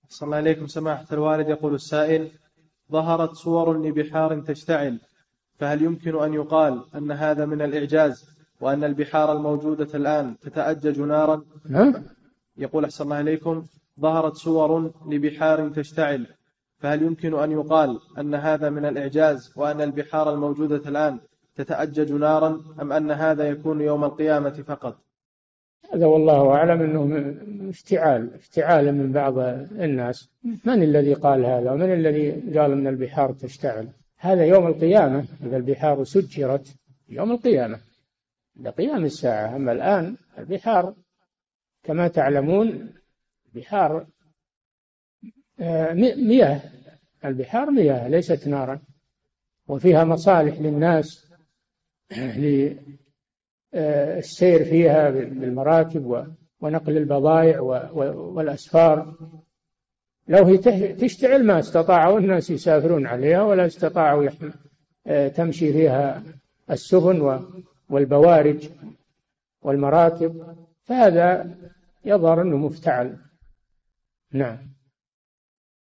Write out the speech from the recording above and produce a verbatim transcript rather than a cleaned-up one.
صلى الله عليكم سماحة الوالد. يقول السائل: ظهرت صور لبحار تشتعل، فهل يمكن أن يقال أن هذا من الإعجاز وأن البحار الموجودة الآن تتأجج نارا؟ يقول أحسن الله عليكم: ظهرت صور لبحار تشتعل، فهل يمكن أن يقال أن هذا من الإعجاز وأن البحار الموجودة الآن تتأجج نارا، أم أن هذا يكون يوم القيامة فقط؟ هذا والله أعلم أنه افتعال افتعال من بعض الناس. من الذي قال هذا؟ ومن الذي قال أن البحار تشتعل؟ هذا يوم القيامة، إذا البحار سجرت يوم القيامة لقيام الساعة. أما الآن البحار كما تعلمون بحار مياه، البحار مياه ليست نارا، وفيها مصالح للناس للسير فيها بالمراكب ونقل البضائع والأسفار. لو هي تشتعل ما استطاعوا الناس يسافرون عليها، ولا استطاعوا تمشي فيها السفن والبوارج والمراكب، فهذا يظهر أنه مفتعل. نعم.